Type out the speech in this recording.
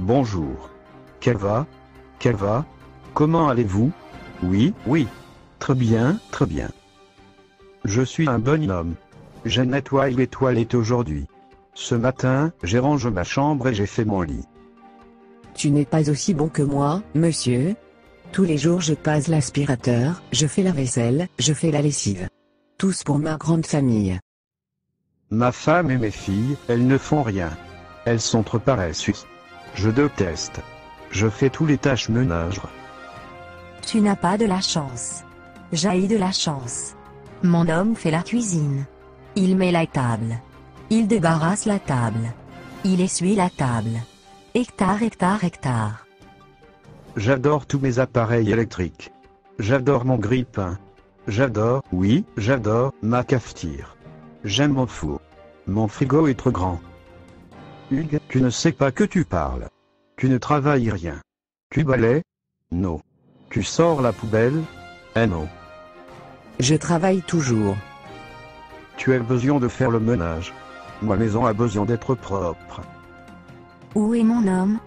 Bonjour. Quel va? Comment allez-vous? Oui. Très bien, très bien. Je suis un bon homme. J'ai nettoyé les toilettes aujourd'hui. Ce matin, j'ai rangé ma chambre et j'ai fait mon lit. Tu n'es pas aussi bon que moi, monsieur. Tous les jours je passe l'aspirateur, je fais la vaisselle, je fais la lessive. Tous pour ma grande famille. Ma femme et mes filles, elles ne font rien. Elles sont trop paresseuses. Je déteste. Je fais tous les tâches ménagères. Tu n'as pas de la chance. J'ai de la chance. Mon homme fait la cuisine. Il met la table. Il débarrasse la table. Il essuie la table. Hectare. J'adore tous mes appareils électriques. J'adore mon grille-pain. J'adore ma cafetière. J'aime mon four. Mon frigo est trop grand. Hugues, tu ne sais pas que tu parles. Tu ne travailles rien. Tu balaies? Non. Tu sors la poubelle? Non. Je travaille toujours. Tu as besoin de faire le ménage. Ma maison a besoin d'être propre. Où est mon homme?